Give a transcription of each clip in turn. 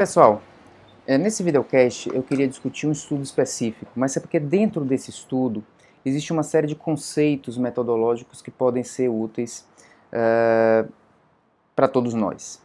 Pessoal, nesse videocast eu queria discutir um estudo específico, mas é porque dentro desse estudo existe uma série de conceitos metodológicos que podem ser úteis para todos nós.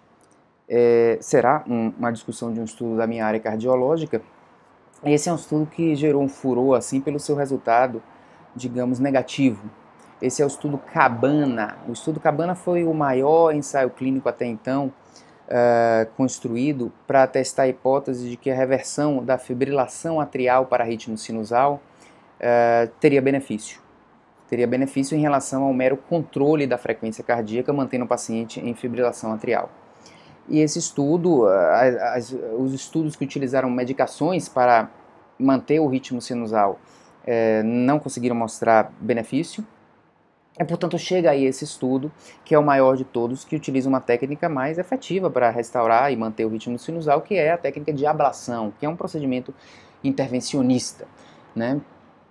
Será uma discussão de um estudo da minha área cardiológica. Esse é um estudo que gerou um furor assim pelo seu resultado, digamos, negativo. Esse é o estudo Cabana. O estudo Cabana foi o maior ensaio clínico até então construído para testar a hipótese de que a reversão da fibrilação atrial para ritmo sinusal teria benefício. Teria benefício em relação ao mero controle da frequência cardíaca, mantendo o paciente em fibrilação atrial. E esse estudo, os estudos que utilizaram medicações para manter o ritmo sinusal não conseguiram mostrar benefício. Portanto, chega aí esse estudo, que é o maior de todos, que utiliza uma técnica mais efetiva para restaurar e manter o ritmo sinusal, que é a técnica de ablação, que é um procedimento intervencionista, né?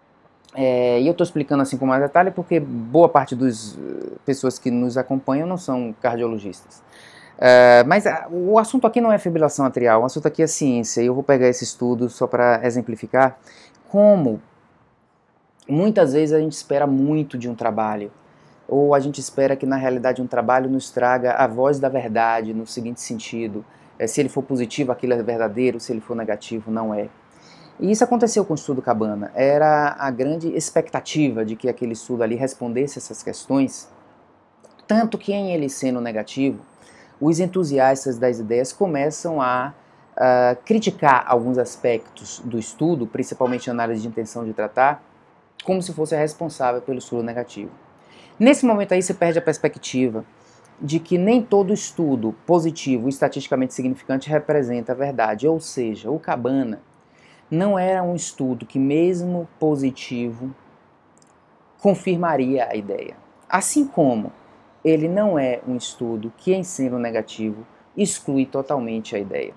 E eu estou explicando assim com mais detalhe porque boa parte das pessoas que nos acompanham não são cardiologistas. Mas o assunto aqui não é fibrilação atrial, o assunto aqui é ciência, e eu vou pegar esse estudo só para exemplificar como muitas vezes a gente espera muito de um trabalho, ou a gente espera que na realidade um trabalho nos traga a voz da verdade, no seguinte sentido: se ele for positivo, aquilo é verdadeiro, se ele for negativo, não é. E isso aconteceu com o estudo Cabana. Era a grande expectativa de que aquele estudo ali respondesse essas questões, tanto que em ele sendo negativo, os entusiastas das ideias começam a criticar alguns aspectos do estudo, principalmente a análise de intenção de tratar, como se fosse a responsável pelo estudo negativo. Nesse momento aí você perde a perspectiva de que nem todo estudo positivo estatisticamente significante representa a verdade, ou seja, o Cabana não era um estudo que mesmo positivo confirmaria a ideia. Assim como ele não é um estudo que em sendo negativo exclui totalmente a ideia,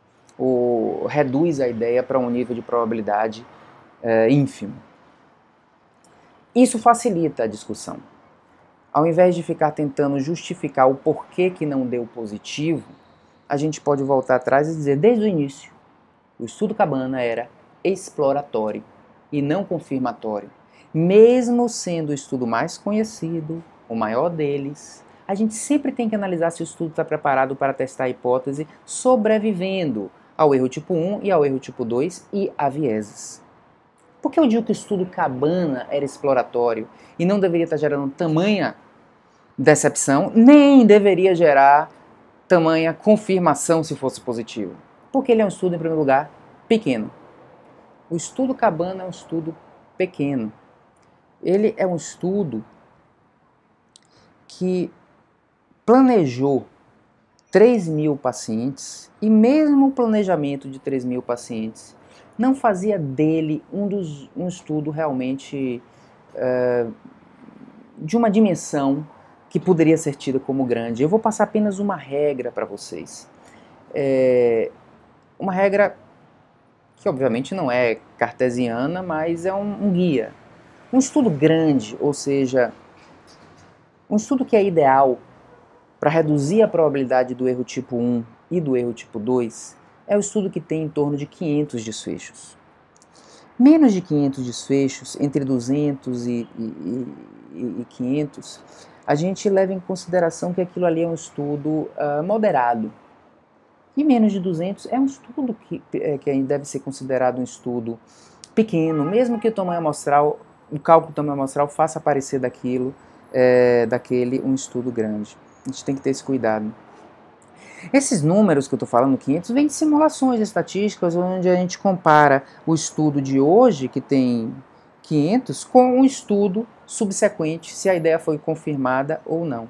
ou reduz a ideia para um nível de probabilidade ínfimo. Isso facilita a discussão. Ao invés de ficar tentando justificar o porquê que não deu positivo, a gente pode voltar atrás e dizer, desde o início, o estudo Cabana era exploratório e não confirmatório. Mesmo sendo o estudo mais conhecido, o maior deles, a gente sempre tem que analisar se o estudo está preparado para testar a hipótese, sobrevivendo ao erro tipo 1 e ao erro tipo 2 e a vieses. Por que eu digo que o estudo Cabana era exploratório e não deveria estar gerando tamanha decepção, nem deveria gerar tamanha confirmação se fosse positivo? Porque ele é um estudo, em primeiro lugar, pequeno. O estudo Cabana é um estudo pequeno. Ele é um estudo que planejou 3.000 pacientes e mesmo o planejamento de 3.000 pacientes não fazia dele um estudo realmente de uma dimensão que poderia ser tida como grande. Eu vou passar apenas uma regra para vocês. Uma regra que obviamente não é cartesiana, mas é um guia. Um estudo grande, ou seja, um estudo que é ideal para reduzir a probabilidade do erro tipo 1 e do erro tipo 2, é o estudo que tem em torno de 500 desfechos. Menos de 500 desfechos, entre 200 e 500, a gente leva em consideração que aquilo ali é um estudo moderado. E menos de 200 é um estudo que deve ser considerado um estudo pequeno, mesmo que o tamanho amostral, o cálculo do tamanho amostral faça parecer daquele um estudo grande. A gente tem que ter esse cuidado. Esses números que eu estou falando, 500, vêm de simulações estatísticas, onde a gente compara o estudo de hoje, que tem 500, com um estudo subsequente, se a ideia foi confirmada ou não.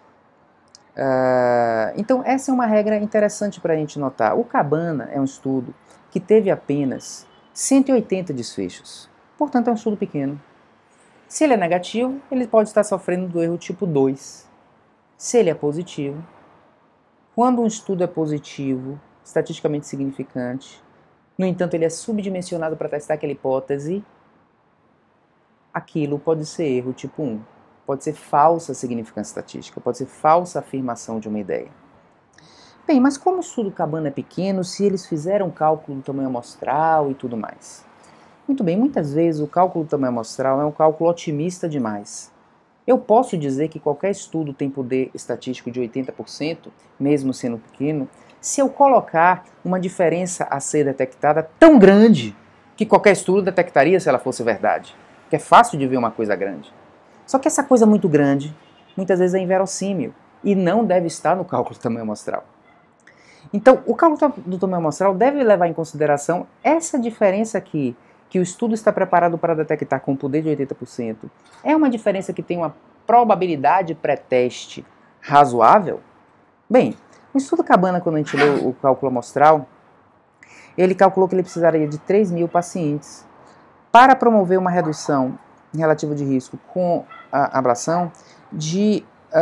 Então essa é uma regra interessante para a gente notar. O Cabana é um estudo que teve apenas 180 desfechos, portanto é um estudo pequeno. Se ele é negativo, ele pode estar sofrendo do erro tipo 2. Se ele é positivo, quando um estudo é positivo, estatisticamente significante, no entanto ele é subdimensionado para testar aquela hipótese, aquilo pode ser erro tipo 1. Pode ser falsa significância estatística, pode ser falsa afirmação de uma ideia. Bem, mas como o estudo Cabana é pequeno, se eles fizeram cálculo do tamanho amostral e tudo mais? Muito bem, muitas vezes o cálculo do tamanho amostral é um cálculo otimista demais. Eu posso dizer que qualquer estudo tem poder estatístico de 80%, mesmo sendo pequeno, se eu colocar uma diferença a ser detectada tão grande que qualquer estudo detectaria se ela fosse verdade. Porque é fácil de ver uma coisa grande. Só que essa coisa muito grande, muitas vezes é inverossímil e não deve estar no cálculo do tamanho amostral. Então, o cálculo do tamanho amostral deve levar em consideração essa diferença aqui, que o estudo está preparado para detectar com poder de 80%. É uma diferença que tem uma probabilidade pré-teste razoável? Bem, o estudo Cabana, quando a gente leu o cálculo amostral, ele calculou que ele precisaria de 3.000 pacientes para promover uma redução relativa de risco com a ablação de...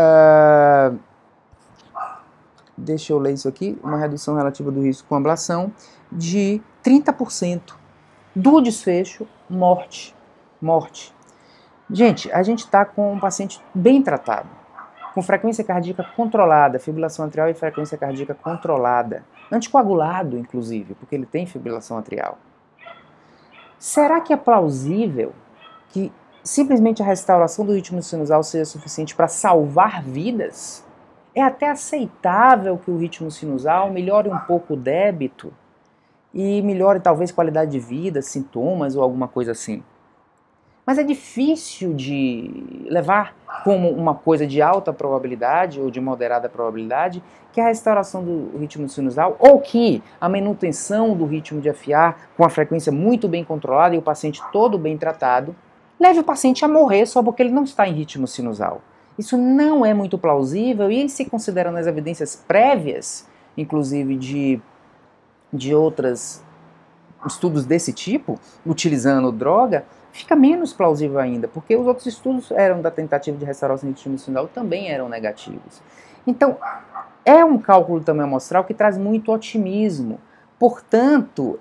deixa eu ler isso aqui. Uma redução relativa do risco com ablação de 30%. Do desfecho, morte. Gente, a gente está com um paciente bem tratado, com frequência cardíaca controlada, fibrilação atrial e frequência cardíaca controlada, anticoagulado, inclusive, porque ele tem fibrilação atrial. Será que é plausível que simplesmente a restauração do ritmo sinusal seja suficiente para salvar vidas? É até aceitável que o ritmo sinusal melhore um pouco o débito e melhore talvez qualidade de vida, sintomas ou alguma coisa assim. Mas é difícil de levar como uma coisa de alta probabilidade ou de moderada probabilidade que a restauração do ritmo sinusal ou que a manutenção do ritmo de FA com a frequência muito bem controlada e o paciente todo bem tratado leve o paciente a morrer só porque ele não está em ritmo sinusal. Isso não é muito plausível e se considerando as evidências prévias, inclusive de outros estudos desse tipo, utilizando droga, fica menos plausível ainda, porque os outros estudos eram da tentativa de restauração do ritmo sinusal também eram negativos. Então, é um cálculo também amostral que traz muito otimismo. Portanto,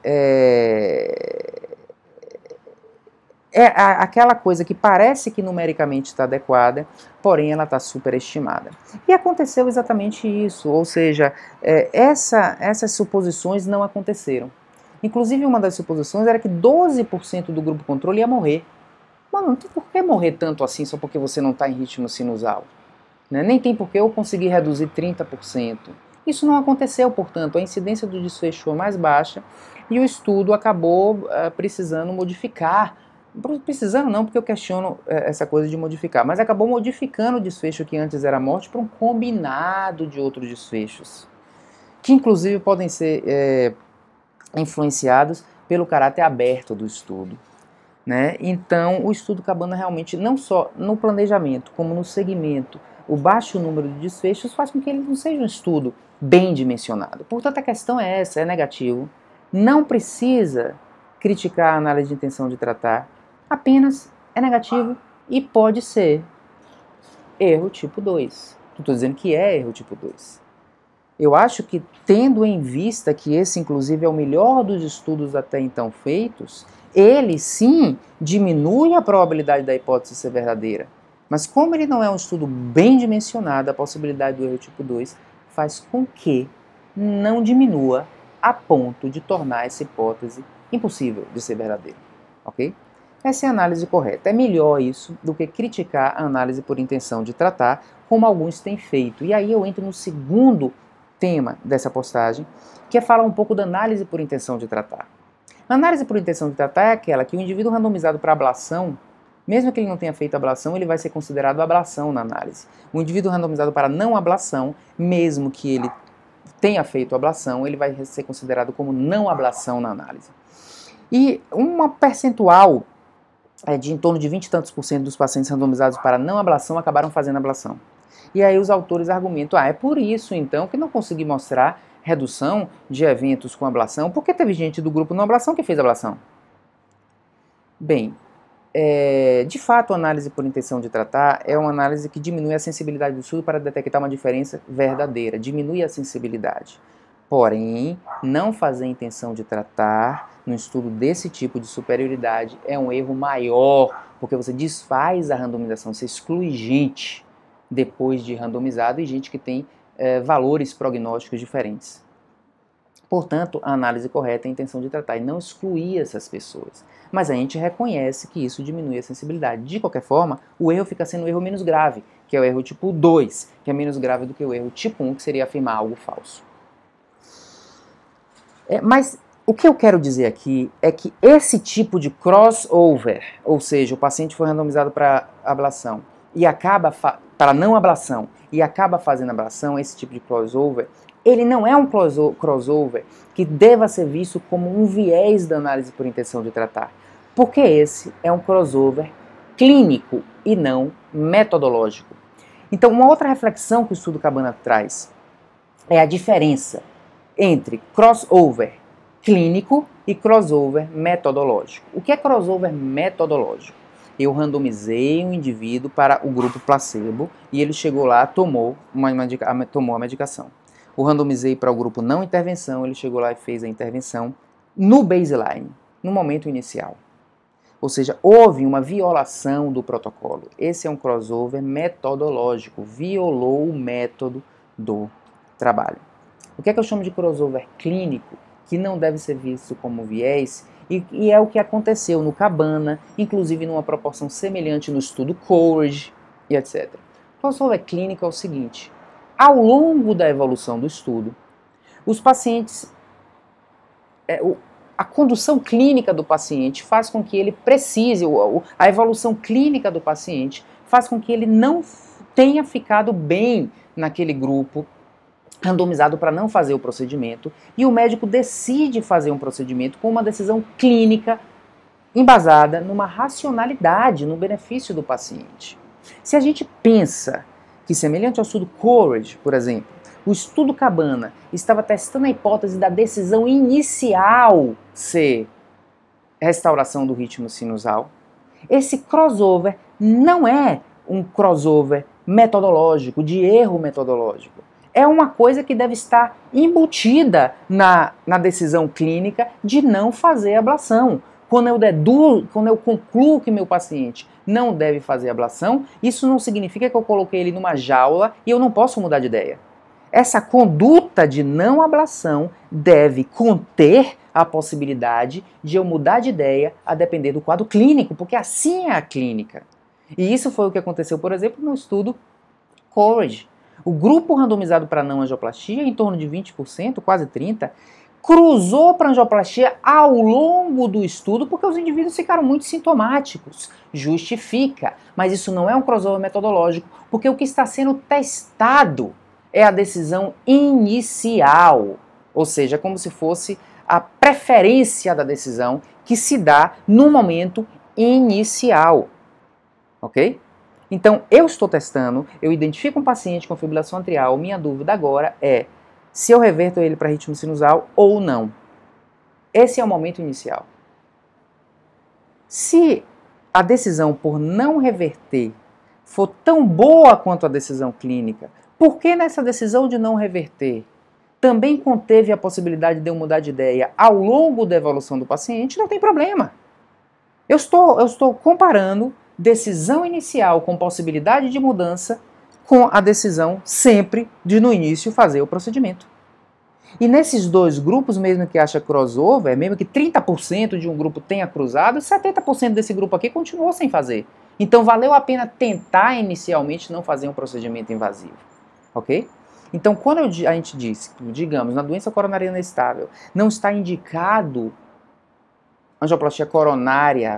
aquela coisa que parece que numericamente está adequada, porém ela está superestimada. E aconteceu exatamente isso, ou seja, essas suposições não aconteceram. Inclusive, uma das suposições era que 12% do grupo controle ia morrer. Mano, não tem por que morrer tanto assim só porque você não está em ritmo sinusal. Né? Nem tem por que eu conseguir reduzir 30%. Isso não aconteceu, portanto, a incidência do desfecho foi mais baixa e o estudo acabou precisando modificar. Precisando não, porque eu questiono essa coisa de modificar, mas acabou modificando o desfecho que antes era morte para um combinado de outros desfechos, que inclusive podem ser influenciados pelo caráter aberto do estudo. Né? Então, o estudo Cabana realmente, não só no planejamento, como no segmento, o baixo número de desfechos faz com que ele não seja um estudo bem dimensionado. Portanto, a questão é essa, é negativo. Não precisa criticar a análise de intenção de tratar, apenas é negativo e pode ser erro tipo 2. Estou dizendo que é erro tipo 2. Eu acho que, tendo em vista que esse, inclusive, é o melhor dos estudos até então feitos, ele, sim, diminui a probabilidade da hipótese ser verdadeira. Mas como ele não é um estudo bem dimensionado, a possibilidade do erro tipo 2 faz com que não diminua a ponto de tornar essa hipótese impossível de ser verdadeira. Ok? Essa é a análise correta. É melhor isso do que criticar a análise por intenção de tratar, como alguns têm feito. E aí eu entro no segundo tema dessa postagem, que é falar um pouco da análise por intenção de tratar. A análise por intenção de tratar é aquela que o indivíduo randomizado para ablação, mesmo que ele não tenha feito ablação, ele vai ser considerado ablação na análise. O indivíduo randomizado para não ablação, mesmo que ele tenha feito ablação, ele vai ser considerado como não ablação na análise. E uma percentual de em torno de 20 e tantos por cento dos pacientes randomizados para não ablação acabaram fazendo ablação. E aí os autores argumentam, é por isso então que não consegui mostrar redução de eventos com ablação, porque teve gente do grupo não ablação que fez ablação. Bem, de fato a análise por intenção de tratar é uma análise que diminui a sensibilidade do estudo para detectar uma diferença verdadeira, diminui a sensibilidade. Porém, não fazer intenção de tratar num estudo desse tipo de superioridade é um erro maior, porque você desfaz a randomização, você exclui gente depois de randomizado e gente que tem valores prognósticos diferentes. Portanto, a análise correta é a intenção de tratar e não excluir essas pessoas. Mas a gente reconhece que isso diminui a sensibilidade. De qualquer forma, o erro fica sendo o erro menos grave, que é o erro tipo 2, que é menos grave do que o erro tipo 1, que seria afirmar algo falso. Mas o que eu quero dizer aqui é que esse tipo de crossover, ou seja, o paciente foi randomizado para ablação e acaba para não ablação e acaba fazendo ablação, esse tipo de crossover, ele não é um crossover que deva ser visto como um viés da análise por intenção de tratar, porque esse é um crossover clínico e não metodológico. Então, uma outra reflexão que o estudo Cabana traz é a diferença entre crossover clínico e crossover metodológico. O que é crossover metodológico? Eu randomizei um indivíduo para o grupo placebo e ele chegou lá, tomou a medicação. O randomizei para o grupo não intervenção, ele chegou lá e fez a intervenção no baseline, no momento inicial. Ou seja, houve uma violação do protocolo. Esse é um crossover metodológico, violou o método do trabalho. O que é que eu chamo de crossover clínico, que não deve ser visto como viés, e é o que aconteceu no Cabana, inclusive numa proporção semelhante no estudo Courage e etc. O crossover clínico é o seguinte: ao longo da evolução do estudo, os pacientes, a condução clínica do paciente faz com que ele precise, a evolução clínica do paciente faz com que ele não tenha ficado bem naquele grupo randomizado para não fazer o procedimento, e o médico decide fazer um procedimento com uma decisão clínica embasada numa racionalidade, no benefício do paciente. Se a gente pensa que, semelhante ao estudo Courage, por exemplo, o estudo Cabana estava testando a hipótese da decisão inicial ser restauração do ritmo sinusal, esse crossover não é um crossover metodológico, de erro metodológico. É uma coisa que deve estar embutida na decisão clínica de não fazer ablação. Quando eu concluo que meu paciente não deve fazer ablação, isso não significa que eu coloquei ele numa jaula e eu não posso mudar de ideia. Essa conduta de não ablação deve conter a possibilidade de eu mudar de ideia a depender do quadro clínico, porque assim é a clínica. E isso foi o que aconteceu, por exemplo, no estudo Courage. O grupo randomizado para não angioplastia, em torno de 20%, quase 30%, cruzou para angioplastia ao longo do estudo porque os indivíduos ficaram muito sintomáticos. Justifica, mas isso não é um crossover metodológico, porque o que está sendo testado é a decisão inicial, ou seja, como se fosse a preferência da decisão que se dá no momento inicial, ok? Então, eu estou testando, eu identifico um paciente com fibrilação atrial, minha dúvida agora é se eu reverto ele para ritmo sinusal ou não. Esse é o momento inicial. Se a decisão por não reverter for tão boa quanto a decisão clínica, por que nessa decisão de não reverter também conteve a possibilidade de eu mudar de ideia ao longo da evolução do paciente? Não tem problema. Eu estou comparando decisão inicial com possibilidade de mudança com a decisão sempre de no início fazer o procedimento. E nesses dois grupos, mesmo que acha crossover, mesmo que 30% de um grupo tenha cruzado, 70% desse grupo aqui continuou sem fazer. Então valeu a pena tentar inicialmente não fazer um procedimento invasivo, ok? Então quando a gente diz, digamos, na doença coronariana estável, não está indicado angioplastia coronária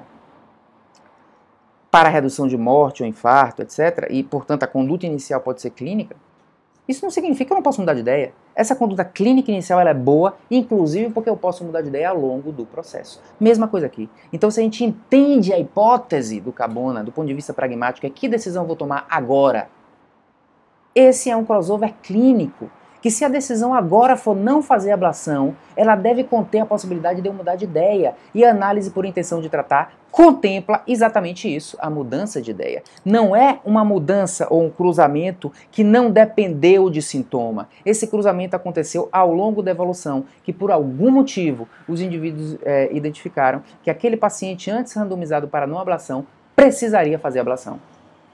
para redução de morte ou infarto, etc., e, portanto, a conduta inicial pode ser clínica, isso não significa que eu não posso mudar de ideia. Essa conduta clínica inicial ela é boa, inclusive porque eu posso mudar de ideia ao longo do processo. Mesma coisa aqui. Então, se a gente entende a hipótese do Cabana, do ponto de vista pragmático, é que decisão eu vou tomar agora? Esse é um crossover clínico, que se a decisão agora for não fazer ablação, ela deve conter a possibilidade de eu mudar de ideia. E a análise por intenção de tratar contempla exatamente isso, a mudança de ideia. Não é uma mudança ou um cruzamento que não dependeu de sintoma. Esse cruzamento aconteceu ao longo da evolução, que por algum motivo os indivíduos identificaram que aquele paciente antes randomizado para não ablação precisaria fazer ablação.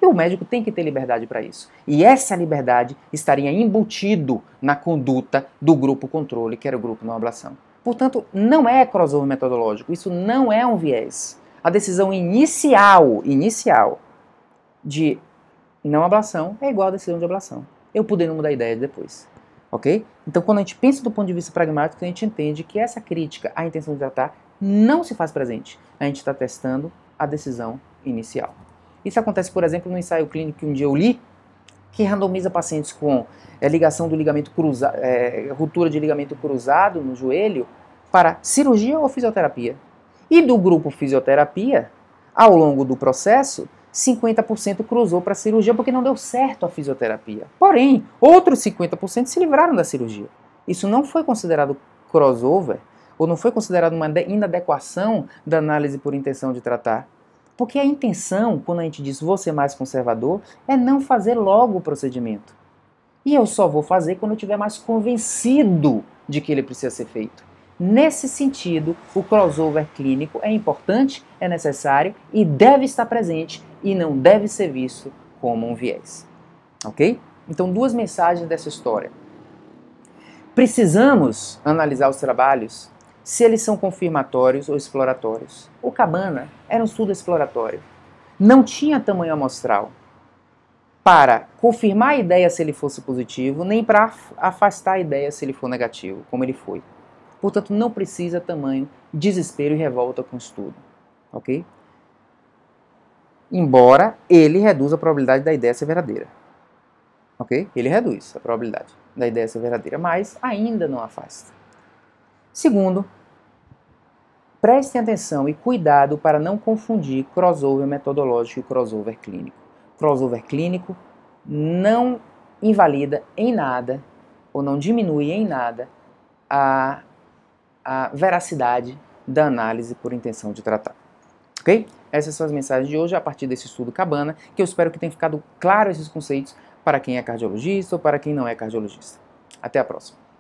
E o médico tem que ter liberdade para isso. E essa liberdade estaria embutido na conduta do grupo controle, que era o grupo não ablação. Portanto, não é crossover metodológico, isso não é um viés. A decisão inicial de não ablação é igual à decisão de ablação. Eu podendo mudar a ideia depois. Ok? Então, quando a gente pensa do ponto de vista pragmático, a gente entende que essa crítica à intenção de tratar não se faz presente. A gente está testando a decisão inicial. Isso acontece, por exemplo, no ensaio clínico que um dia eu li, que randomiza pacientes com ligação do ligamento cruzado, ruptura de ligamento cruzado no joelho para cirurgia ou fisioterapia. E do grupo fisioterapia, ao longo do processo, 50% cruzou para a cirurgia porque não deu certo a fisioterapia. Porém, outros 50% se livraram da cirurgia. Isso não foi considerado crossover, ou não foi considerado uma inadequação da análise por intenção de tratar. Porque a intenção, quando a gente diz vou ser mais conservador, é não fazer logo o procedimento. E eu só vou fazer quando eu estiver mais convencido de que ele precisa ser feito. Nesse sentido, o crossover clínico é importante, é necessário e deve estar presente e não deve ser visto como um viés. Ok? Então, duas mensagens dessa história. Precisamos analisar os trabalhos se eles são confirmatórios ou exploratórios. O Cabana era um estudo exploratório. Não tinha tamanho amostral para confirmar a ideia se ele fosse positivo, nem para afastar a ideia se ele for negativo, como ele foi. Portanto, não precisa tamanho desespero e revolta com o estudo. Ok? Embora ele reduza a probabilidade da ideia ser verdadeira. Ok? Ele reduz a probabilidade da ideia ser verdadeira, mas ainda não afasta. Segundo, prestem atenção e cuidado para não confundir crossover metodológico e crossover clínico. Crossover clínico não invalida em nada, ou não diminui em nada, a veracidade da análise por intenção de tratar. Ok? Essas são as mensagens de hoje a partir desse estudo Cabana, que eu espero que tenha ficado claro esses conceitos para quem é cardiologista ou para quem não é cardiologista. Até a próxima.